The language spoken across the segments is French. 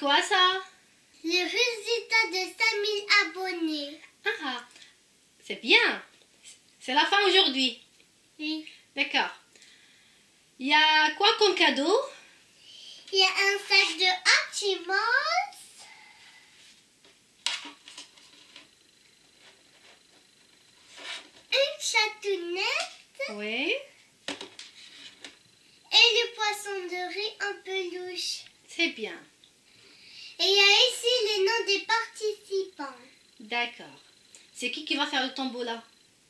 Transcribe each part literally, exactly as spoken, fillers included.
quoi ça? Le résultat de cinq mille abonnés. Ah, c'est bien. C'est la fin aujourd'hui. Oui. D'accord. Il y a quoi comme cadeau? Il y a un sac de Hatchimals. Une chatounette. Oui. Et le poisson de riz en peluche. C'est bien. Et il y a ici les noms des participants. D'accord. C'est qui qui va faire le tombola?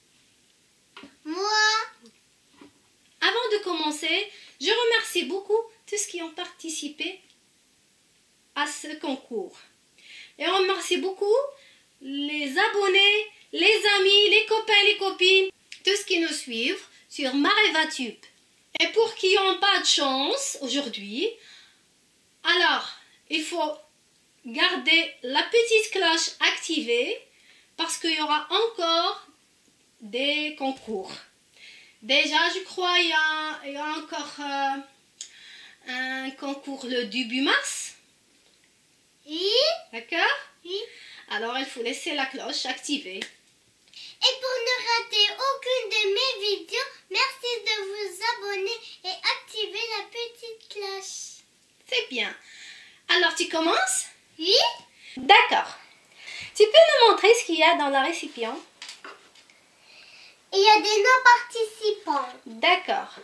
Moi. Avant de commencer, je remercie beaucoup tous ceux qui ont participé à ce concours. Et on remercie beaucoup les abonnés, les amis, les copains, les copines, tous qui nous suivent sur MarevaTube. Et pour qui n'ont pas de chance aujourd'hui, alors il faut garder la petite cloche activée parce qu'il y aura encore des concours. Déjà, je crois qu'il y a, il y a encore euh, un concours le début mars. Oui. D'accord? Oui. Alors, il faut laisser la cloche activée. Et pour ne rater aucune de mes vidéos, merci de vous abonner et activer la petite cloche. C'est bien. Alors, tu commences? Oui. D'accord. Tu peux nous montrer ce qu'il y a dans le récipient? Il y a des noms participants. D'accord.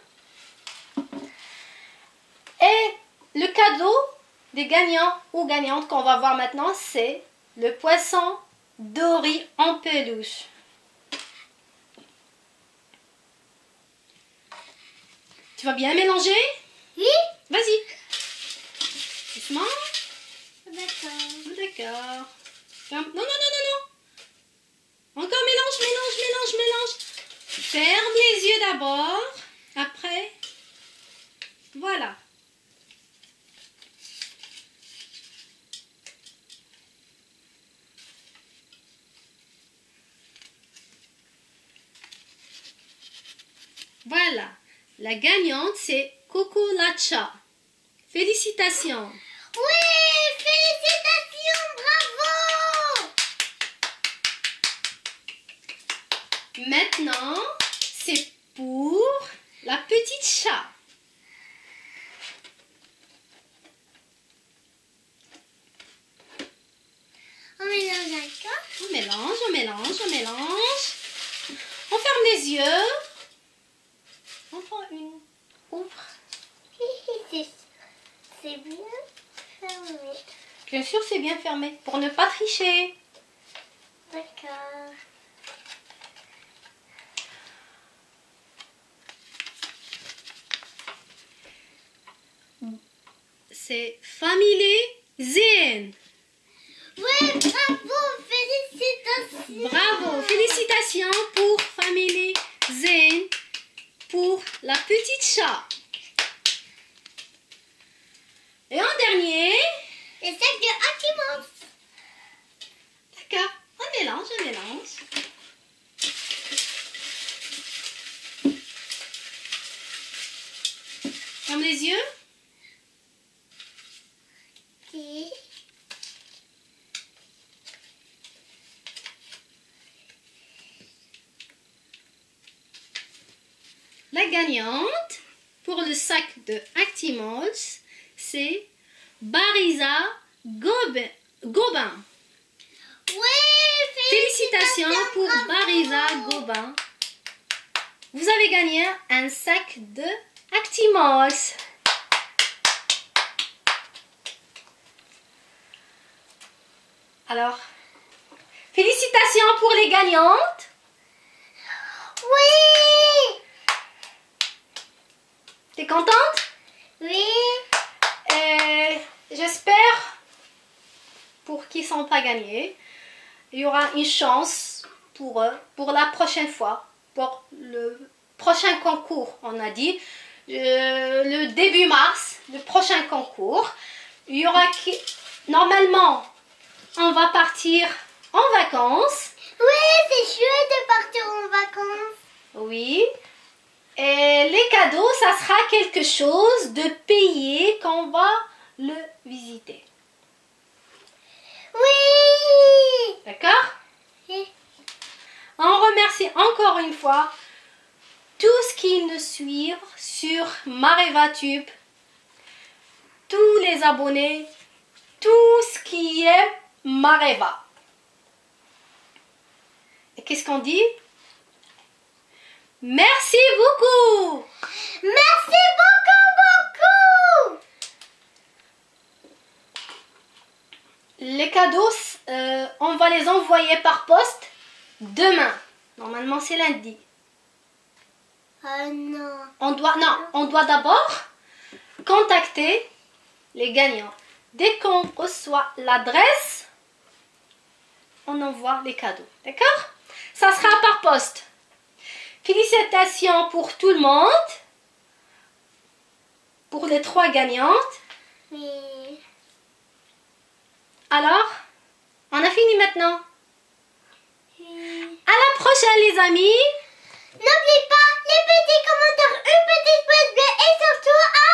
Et le cadeau des gagnants ou gagnantes qu'on va voir maintenant, c'est le poisson doré en peluche. Tu vas bien mélanger? Oui. Vas-y. Doucement. D'accord. D'accord. Non, non, non, non, non, non. Encore mélange, mélange, mélange, mélange. Ferme les yeux d'abord. Après. Voilà. Voilà. La gagnante, c'est Coco Lacha. Félicitations. Oui, félicitations, bravo. Maintenant, c'est pour la petite chat. On mélange encore. On mélange, on mélange, on mélange. On ferme les yeux. On prend une. Ouvre. C'est bien fermé. Bien sûr, c'est bien fermé pour ne pas tricher. D'accord. C'est Family Zen. Oui, bravo, félicitations. Bravo, félicitations pour Family Zen pour la petite chat. Et en dernier, les sacs de Hatchimals. d'accord, on mélange, on mélange. Ferme les yeux. Oui. La gagnante pour le sac de Hatchimals, c'est Barisa Gobin. Gobin. Oui, Félicitations félicitations pour bravo. Barisa Gobin. Vous avez gagné un sac de Hatchimals. Alors, félicitations pour les gagnantes. Oui. T'es contente? Oui. Et j'espère, pour qui ne sont pas gagnés, il y aura une chance pour eux, pour la prochaine fois, pour le prochain concours, on a dit, euh, le début mars, le prochain concours. Il y aura qui, normalement, on va partir en vacances. Oui, c'est chouette de partir en vacances. Oui. Et les cadeaux, ça sera quelque chose de payé quand on va le visiter. encore une fois, tous qui nous suivent sur MarevaTube, tous les abonnés, tout ce qui est Mareva. Et qu'est-ce qu'on dit? Merci beaucoup! Merci beaucoup, beaucoup! Les cadeaux, euh, on va les envoyer par poste demain. Normalement, c'est lundi. Oh non. On doit, non, on doit d'abord contacter les gagnants. Dès qu'on reçoit l'adresse, on envoie les cadeaux. D'accord? Ça sera par poste. Félicitations pour tout le monde. Pour les trois gagnantes. Oui. Alors, on a fini maintenant. Oui. À la prochaine les amis. N'oublie pas les petits commentaires, une petite pouce bleue et surtout